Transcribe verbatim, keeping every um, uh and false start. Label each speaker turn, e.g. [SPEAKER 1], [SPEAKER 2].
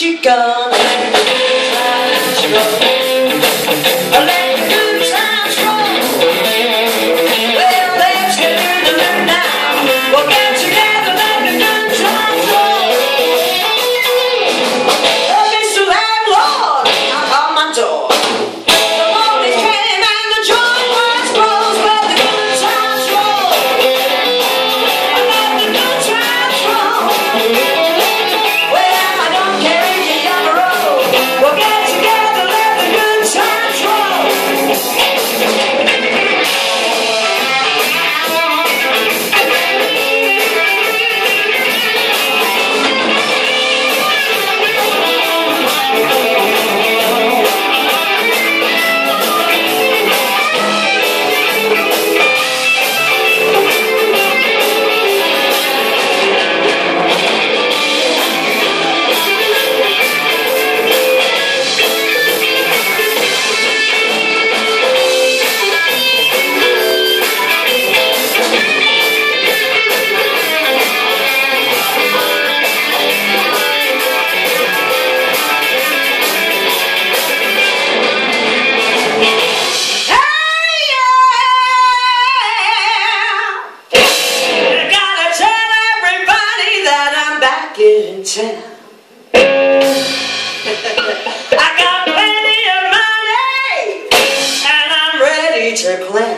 [SPEAKER 1] you gonna let the good times roll? Let the good times roll. Well, let's get through the moon now. We'll get together, let the good times roll. Oh, Mister Landlord, knock on my door. The morning came and the joy was closed. Let the good times roll. Let the good times roll. Well, I don't care if you're young or old. We'll get together, let the good times roll. In town. I got plenty of money and I'm ready to play.